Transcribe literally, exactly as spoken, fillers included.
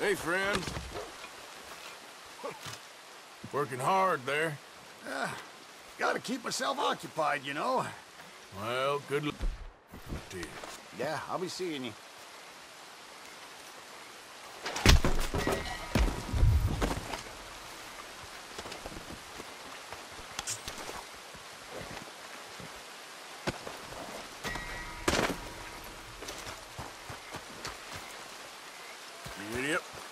Hey, friend. Working hard there. Uh, gotta keep myself occupied, you know. Well, good luck to you. Yeah, I'll be seeing you. You idiot.